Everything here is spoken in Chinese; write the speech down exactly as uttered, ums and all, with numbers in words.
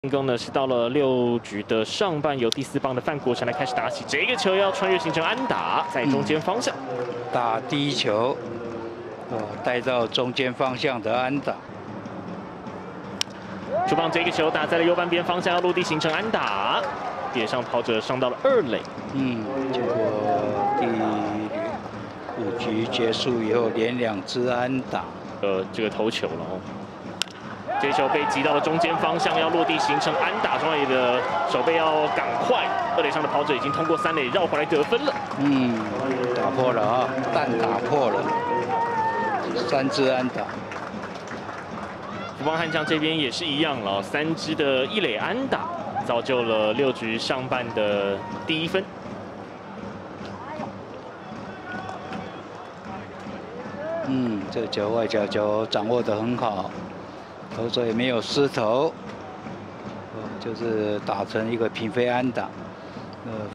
进攻呢是到了六局的上半，由第四棒的范国成来开始打起。这个球要穿越形成安打，在中间方向、嗯、 打第一球，哦，带到中间方向的安打。 出棒这个球打在了右半边方向，要落地形成安打，点上跑者上到了二垒。 嗯，结果第五局结束以后，连两支安打。 呃，这个投球了哦。 这球被击到了中间方向，要落地形成安打，庄野的手背要赶快。二垒上的跑者已经通过三垒绕回来得分了。 嗯，打破了啊，蛋打破了，三支安打。 福邦悍将这边也是一样了，三支的一垒安打，造就了六局上半的第一分。 嗯，这球外角球掌握得很好。 投手也没有失投，就是打成一个平飞安打，呃。